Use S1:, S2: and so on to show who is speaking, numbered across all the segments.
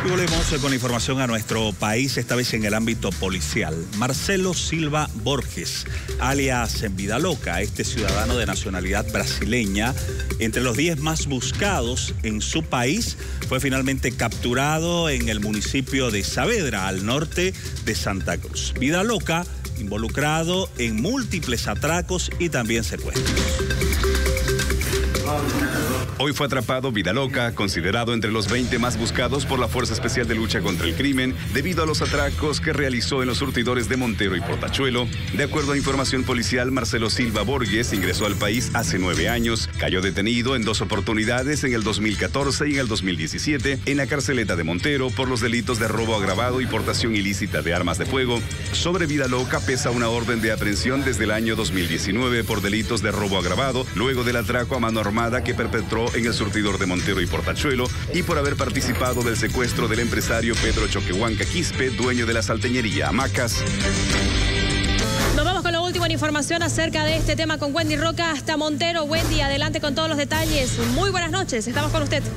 S1: Y volvemos con información a nuestro país, esta vez en el ámbito policial. Marcelo Silva Borges, alias Vida Loca, este ciudadano de nacionalidad brasileña, entre los 10 más buscados en su país, fue finalmente capturado en el municipio de Saavedra, al norte de Santa Cruz. Vida Loca, involucrado en múltiples atracos y también secuestros.
S2: Hoy fue atrapado Vida Loca, considerado entre los 20 más buscados por la Fuerza Especial de Lucha contra el Crimen, debido a los atracos que realizó en los surtidores de Montero y Portachuelo. De acuerdo a información policial, Marcelo Silva Borges ingresó al país hace 9 años. Cayó detenido en 2 oportunidades, en el 2014 y en el 2017, en la carceleta de Montero por los delitos de robo agravado y portación ilícita de armas de fuego. Sobre Vida Loca pesa una orden de aprehensión desde el año 2019 por delitos de robo agravado, luego del atraco a mano armada que perpetró en el surtidor de Montero y Portachuelo, y por haber participado del secuestro del empresario Pedro Choquehuanca Quispe, dueño de la salteñería Hamacas.
S3: Nos vamos con la última información acerca de este tema con Wendy Roca hasta Montero. Wendy, adelante con todos los detalles. Muy buenas noches, estamos con usted.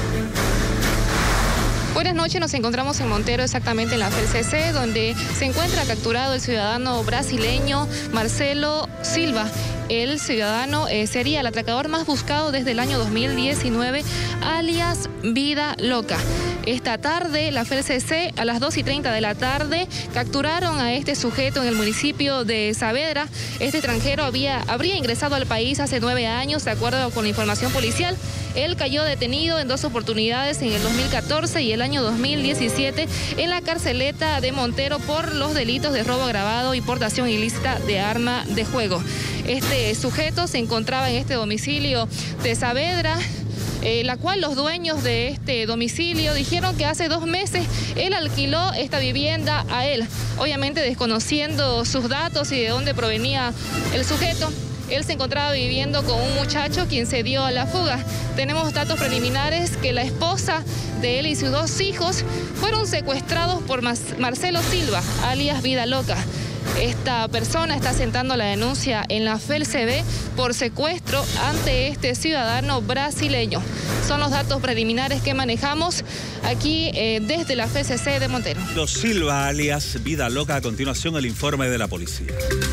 S4: Buenas noches, nos encontramos en Montero, exactamente en la FELCC, donde se encuentra capturado el ciudadano brasileño Marcelo Silva. El ciudadano sería el atracador más buscado desde el año 2019, alias Vida Loca. Esta tarde, la FELCC, a las 2:30 de la tarde, capturaron a este sujeto en el municipio de Saavedra. Este extranjero habría ingresado al país hace 9 años, de acuerdo con la información policial. Él cayó detenido en 2 oportunidades, en el 2014 y el año 2017, en la carceleta de Montero por los delitos de robo agravado y portación ilícita de arma de fuego. Este sujeto se encontraba en este domicilio de Saavedra, la cual los dueños de este domicilio dijeron que hace 2 meses él alquiló esta vivienda a él, obviamente desconociendo sus datos y de dónde provenía el sujeto. Él se encontraba viviendo con un muchacho quien se dio a la fuga. Tenemos datos preliminares que la esposa de él y sus 2 hijos fueron secuestrados por Marcelo Silva, alias Vida Loca. Esta persona está sentando la denuncia en la FELCB por secuestro ante este ciudadano brasileño. Son los datos preliminares que manejamos aquí desde la FCC de Montero.
S1: Los Silva, alias Vida Loca, a continuación el informe de la policía.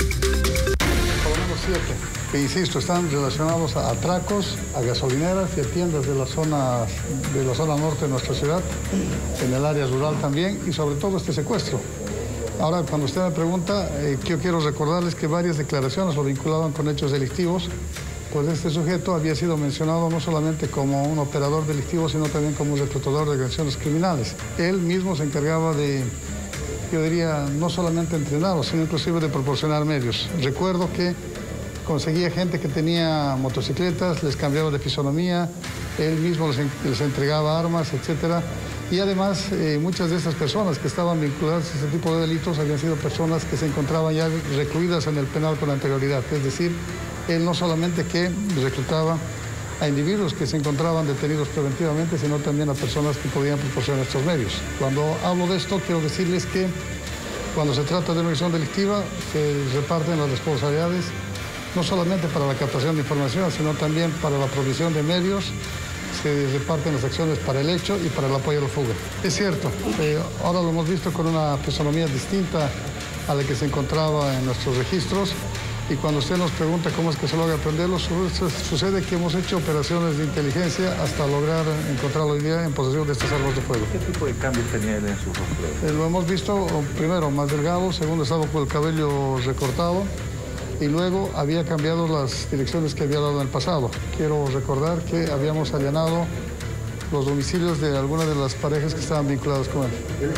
S5: 7, que insisto, están relacionados a atracos, a gasolineras y a tiendas de la zona norte de nuestra ciudad, en el área rural también, y sobre todo este secuestro. Ahora, cuando usted me pregunta, yo quiero recordarles que varias declaraciones lo vinculaban con hechos delictivos, pues este sujeto había sido mencionado no solamente como un operador delictivo, sino también como un reclutador de organizaciones criminales. Él mismo se encargaba de, yo diría, no solamente entrenarlos, sino inclusive de proporcionar medios. Recuerdo que conseguía gente que tenía motocicletas, les cambiaba de fisonomía, él mismo les entregaba armas, etcétera. Y además, muchas de estas personas que estaban vinculadas a este tipo de delitos habían sido personas que se encontraban ya recluidas en el penal con anterioridad. Es decir, él no solamente que reclutaba a individuos que se encontraban detenidos preventivamente, sino también a personas que podían proporcionar estos medios. Cuando hablo de esto, quiero decirles que cuando se trata de una acción delictiva, se reparten las responsabilidades no solamente para la captación de información, sino también para la provisión de medios, se reparten las acciones para el hecho y para el apoyo a la fuga. Es cierto, ahora lo hemos visto con una fisonomía distinta a la que se encontraba en nuestros registros, y cuando usted nos pregunta cómo es que se logra aprenderlo, sucede que hemos hecho operaciones de inteligencia hasta lograr encontrarlo hoy día en posesión de estas armas de fuego.
S6: ¿Qué tipo de cambios tenía él en su rostro?
S5: Lo hemos visto, primero, más delgado, segundo, estaba con el cabello recortado, y luego había cambiado las direcciones que había dado en el pasado. Quiero recordar que habíamos allanado los domicilios de algunas de las parejas que estaban vinculadas con él.
S6: ¿Él